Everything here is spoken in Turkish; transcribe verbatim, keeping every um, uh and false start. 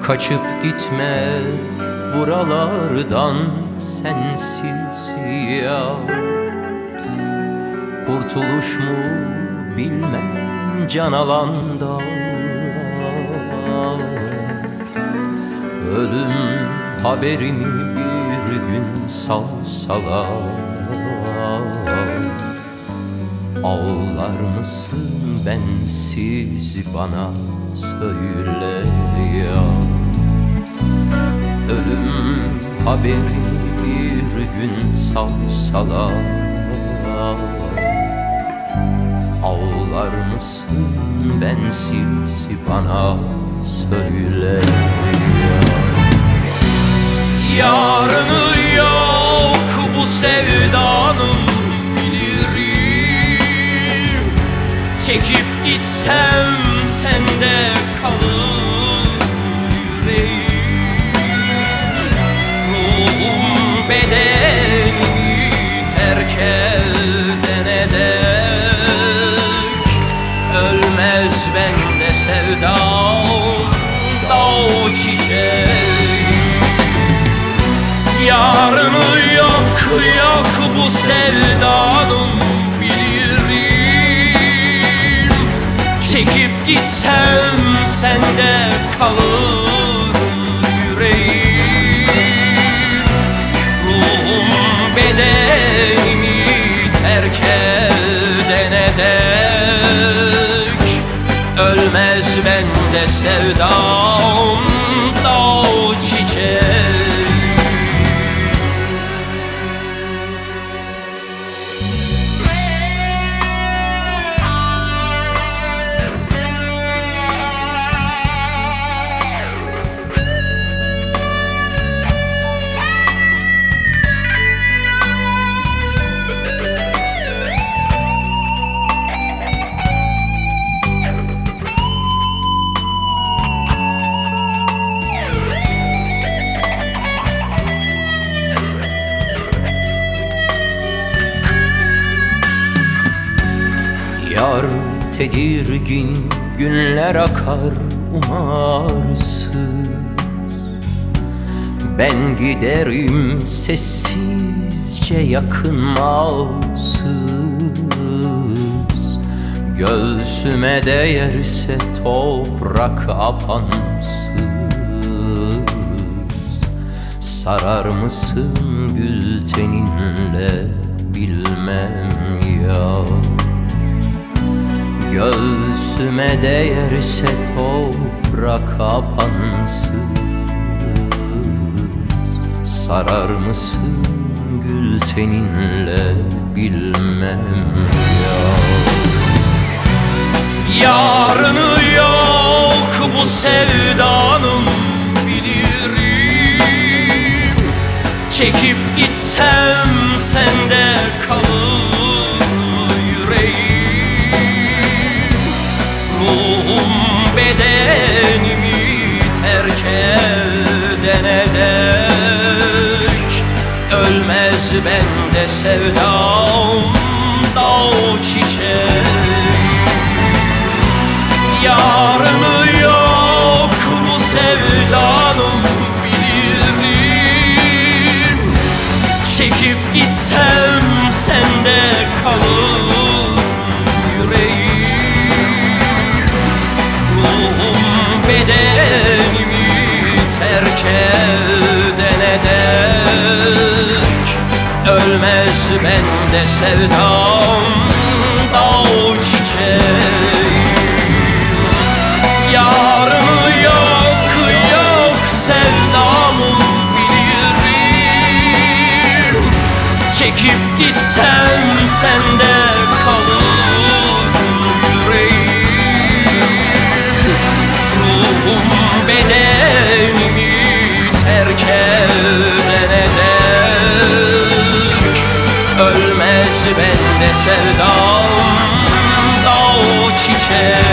Kaçıp gitmek buralardan sensiz ya. Kurtuluş mu bilmem can alanda. Ölüm haberimi bir gün salsalar, ağlar mısın bensiz bana söyle ya. Ölüm haberimi bir gün salsalar, ağlar mısın bensiz bana söyle ya. Yarını yok bu sevdanın bilirim. Çekip gitsem sende kalır yüreğim. Ruhum bedenimi terk edene dek ölmez bende sevdam dağ çiçeği. Yarını yok yok bu sevdanın bilirim. Çekip gitsem sende kalır yüreğim. Ruhum bedenimi terk edene dek ölmez bende sevdam dağ çiçeği. Yar tedirgin günler akar umarsız. Ben giderim sessizce yakınmazsız. Göğsüme değerse toprak apansız. Sarar mısın gül teninle bilmem ya. Göğsüme değerse toprak apansız. Sarar mısın gül teninle bilmem ya. Yarını yok bu sevdanın bilirim. Çekip gitsem sende kalır yüreğim. Ruhum bedenimi terk edene dek ölmez bende sevdam dağ çiçeği. Yarını yok bu sevdanın bilirim. Çekip gitsem sende kalır yüreğim. Ruhum bedenimi terk edene dek ölmez bende sevdam dağ çiçeği. Yarını yok yok sevdamın bilirim. Çekip gitsem sende kalır yüreğim. Ruhum bedenimi terk edene dek ölmez bende sevdam dağ çiçeği.